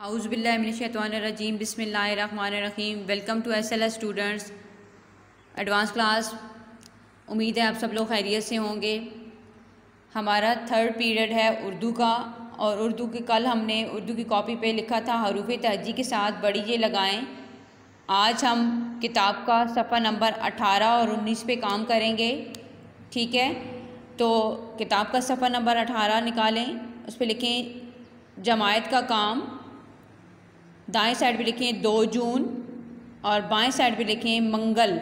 औज़ुबिल्लाहि मिनश्शैतानिर्रजीम बिस्मिल्लाहिर्रहमानिर्रहीम। Welcome to SLS students advance class. उम्मीद है आप सब लोग खैरियत से होंगे। हमारा थर्ड पीरियड है उर्दू का, और उर्दू के कल हमने उर्दू की कॉपी पे लिखा था हरूफ तहज्जी के साथ बड़ी ये लगाएं। आज हम किताब का सफ़ा नंबर 18 और 19 पे काम करेंगे। ठीक है, तो किताब का सफ़ा नंबर 18 निकालें, उस पर लिखें जमायत का काम। दाएं साइड पे लिखें 2 जून और बाएं साइड पे लिखें मंगल।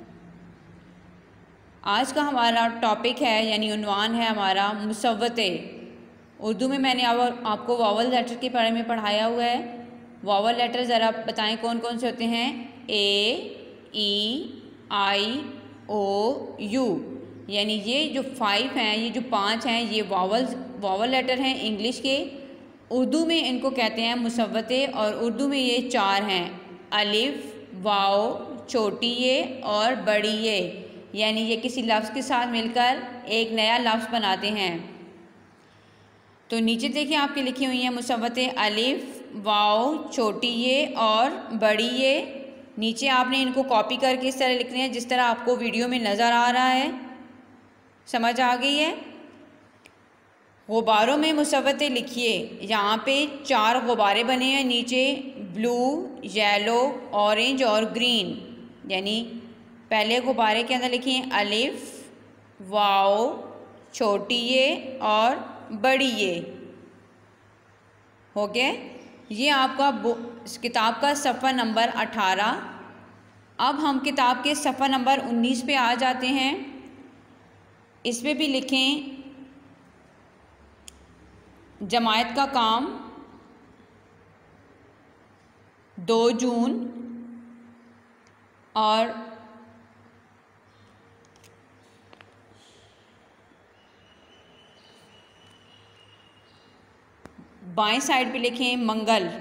आज का हमारा टॉपिक है यानी उन्वान है हमारा मुसव्वतें। उर्दू में मैंने आपको वावल लेटर के बारे में पढ़ाया हुआ है। वावल लेटर ज़रा बताएं कौन कौन से होते हैं। A, E, I, O, U, यानी ये जो 5 हैं, ये जो 5 हैं, ये वावल लेटर हैं इंग्लिश के। उर्दू में इनको कहते हैं मुसव्वतें, और उर्दू में ये 4 हैं, अलिफ, वाव, छोटी ये और बड़ी ये, यानी ये किसी लफ्ज़ के साथ मिलकर एक नया लफ्ज़ बनाते हैं। तो नीचे देखिए आपके लिखी हुई हैं मुसव्वतें अलिफ, वाव, छोटी ये और बड़ी ये। नीचे आपने इनको कॉपी करके इस तरह लिखने हैं जिस तरह आपको वीडियो में नज़र आ रहा है। समझ आ गई है। गुब्बारों में मुसव्वतें लिखिए। यहाँ पे 4 गुब्बारे बने हैं नीचे, ब्लू, येलो, ऑरेंज और ग्रीन। यानी पहले गुब्बारे के अंदर लिखिए अलिफ, वाव, छोटी ये और बड़ी ये। हो गया, ये आपका किताब का सफ़ा नंबर 18। अब हम किताब के सफ़ा नंबर 19 पे आ जाते हैं। इसमें भी लिखें जमायत का काम, 2 जून और बाएं साइड पे लिखें मंगल।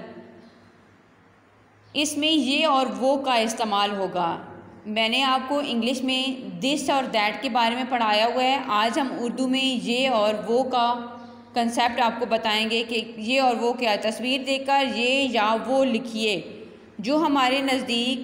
इसमें ये और वो का इस्तेमाल होगा। मैंने आपको इंग्लिश में दिस और दैट के बारे में पढ़ाया हुआ है। आज हम उर्दू में ये और वो का कंसेप्ट आपको बताएंगे कि ये और वो क्या। तस्वीर देखकर ये या वो लिखिए। जो हमारे नज़दीक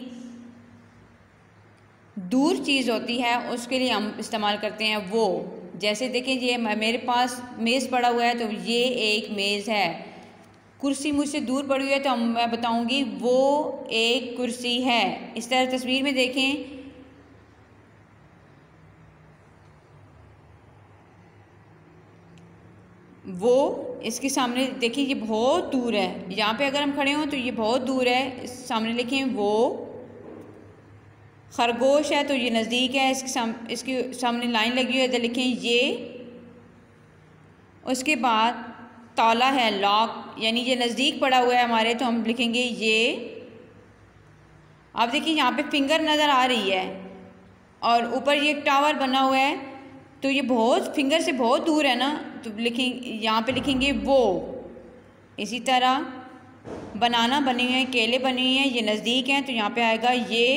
दूर चीज़ होती है उसके लिए हम इस्तेमाल करते हैं वो। जैसे देखें, ये मेरे पास मेज़ पड़ा हुआ है तो ये एक मेज़ है। कुर्सी मुझसे दूर पड़ी हुई है तो मैं बताऊंगी वो एक कुर्सी है। इस तरह तस्वीर में देखें, वो इसके सामने देखिए, ये बहुत दूर है। यहाँ पे अगर हम खड़े हों तो ये बहुत दूर है। सामने लिखें वो। खरगोश है तो ये नज़दीक है, इसके सामने लाइन लगी हुई है, इधर लिखें ये। उसके बाद ताला है, लॉक, यानी ये नज़दीक पड़ा हुआ है हमारे, तो हम लिखेंगे ये। आप देखिए यहाँ पे फिंगर नज़र आ रही है और ऊपर ये टावर बना हुआ है, तो ये बहुत फिंगर से बहुत दूर है ना, तो लिखेंगे यहाँ पे लिखेंगे वो। इसी तरह बनाना बनी हुई है, केले बनी हुई हैं, ये नज़दीक हैं तो यहाँ पे आएगा ये।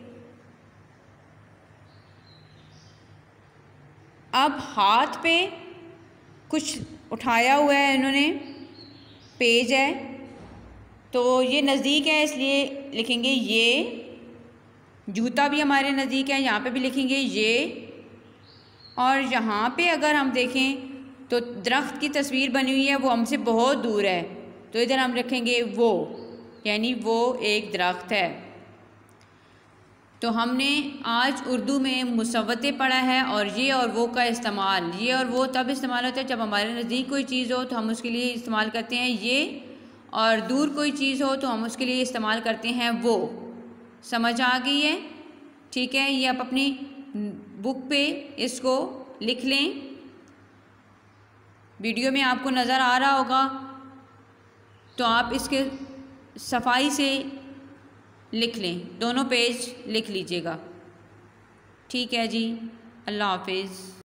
अब हाथ पे कुछ उठाया हुआ है इन्होंने, पेज है, तो ये नज़दीक है इसलिए लिखेंगे ये। जूता भी हमारे नज़दीक है, यहाँ पे भी लिखेंगे ये। और यहाँ पे अगर हम देखें तो दरख्त की तस्वीर बनी हुई है, वो हमसे बहुत दूर है, तो इधर हम रखेंगे वो, यानी वो एक दरख्त है। तो हमने आज उर्दू में मुसव्वतें पढ़ा है, और ये और वो का इस्तेमाल। ये और वो तब इस्तेमाल होता है जब हमारे नज़दीक कोई चीज़ हो तो हम उसके लिए इस्तेमाल करते हैं ये, और दूर कोई चीज़ हो तो हम उसके लिए इस्तेमाल करते हैं वो। समझ आ गई है। ठीक है, ये आप अपनी बुक पे इसको लिख लें। वीडियो में आपको नज़र आ रहा होगा तो आप इसके सफाई से लिख लें, दोनों पेज लिख लीजिएगा। ठीक है जी, अल्लाह हाफिज़।